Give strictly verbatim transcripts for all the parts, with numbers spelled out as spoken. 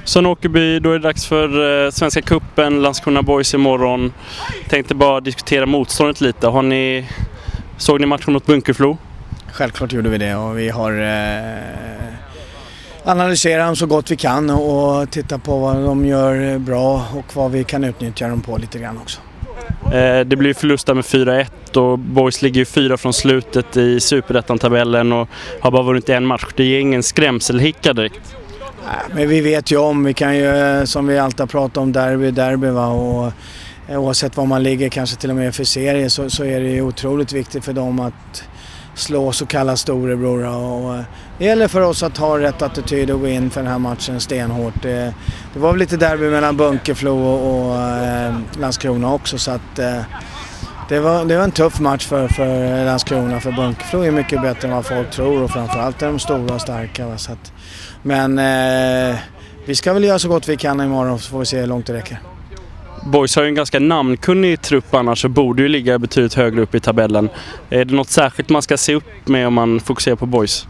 Så Åkerby, då är det dags för eh, Svenska Cupen, Landskrona Boys imorgon. Tänkte bara diskutera motståndet lite. Har ni, såg ni matchen mot Bunkeflo? Självklart gjorde vi det och vi har eh, analyserat dem så gott vi kan och tittat på vad de gör bra och vad vi kan utnyttja dem på lite grann också. Eh, det blir förlust med fyra ett och Boys ligger ju fyra från slutet i Superettan-tabellen och har bara vunnit en match. Det är ingen skrämselhicka direkt. Men vi vet ju om, vi kan ju som vi alltid pratar om derby, derby va, och oavsett var man ligger kanske till och med för serie så, så är det ju otroligt viktigt för dem att slå så kallade storebror och det gäller för oss att ha rätt attityd och gå in för den här matchen stenhårt. Det, det var väl lite derby mellan Bunkeflo och, och eh, Landskrona också så att eh, det, var, det var en tuff match för, för Landskrona för Bunkeflo är mycket bättre än vad folk tror och framförallt är de stora och starka va, så att, men eh, vi ska väl göra så gott vi kan imorgon så får vi se hur långt det räcker. Boys har ju en ganska namnkunnig trupp annars så borde ju ligga betydligt högre upp i tabellen. Är det något särskilt man ska se upp med om man fokuserar på Boys?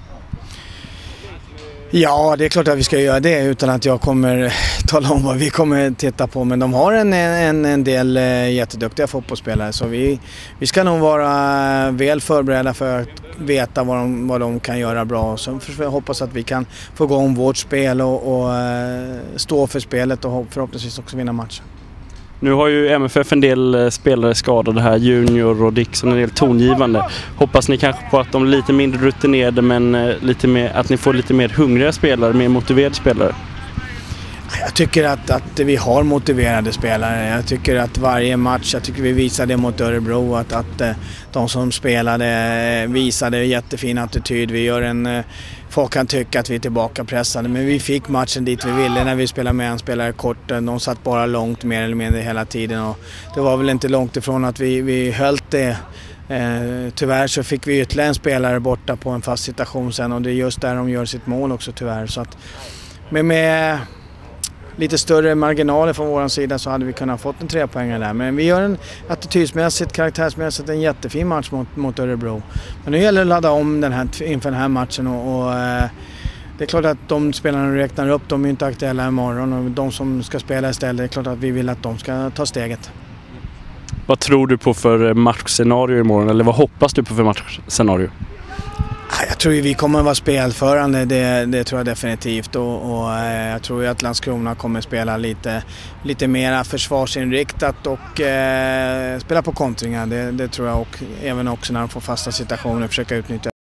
Ja, det är klart att vi ska göra det utan att jag kommer tala om vad vi kommer titta på. Men de har en, en, en del jätteduktiga fotbollsspelare så vi, vi ska nog vara väl förberedda för att veta vad de, vad de kan göra bra. Så jag hoppas att vi kan få igång vårt spel och, och stå för spelet och förhoppningsvis också vinna matchen. Nu har ju M F F en del spelare skadade här, Junior och Dixon, en del tongivande. Hoppas ni kanske på att de är lite mindre rutinerade men lite mer, att ni får lite mer hungriga spelare, mer motiverade spelare? Jag tycker att, att vi har motiverade spelare. Jag tycker att varje match, jag tycker vi visade mot Örebro att, att de som spelade visade jättefin attityd. Vi gör en, folk kan tycka att vi är tillbaka pressade men vi fick matchen dit vi ville när vi spelade med en spelare kort. De satt bara långt mer eller mindre hela tiden och det var väl inte långt ifrån att vi, vi höll det. Eh, tyvärr så fick vi ytterligare en spelare borta på en fast situation sen och det är just där de gör sitt mål också tyvärr. Så att, med, med lite större marginaler från vår sida så hade vi kunnat fått en trepoängare där. Men vi gör en attitydsmässigt, karaktärsmässigt en jättefin match mot, mot Örebro. Men nu gäller det att ladda om den här, inför den här matchen och, och eh, det är klart att de spelarna räknar upp, de är inte aktuella imorgon och de som ska spela istället, det är klart att vi vill att de ska ta steget. Vad tror du på för matchscenario imorgon eller vad hoppas du på för matchscenario? Jag tror ju vi kommer att vara spelförande, det, det tror jag definitivt och, och jag tror ju att Landskrona kommer spela lite, lite mer försvarsinriktat och eh, spela på kontringar, det, det tror jag och även också när de får fasta situationer försöka utnyttja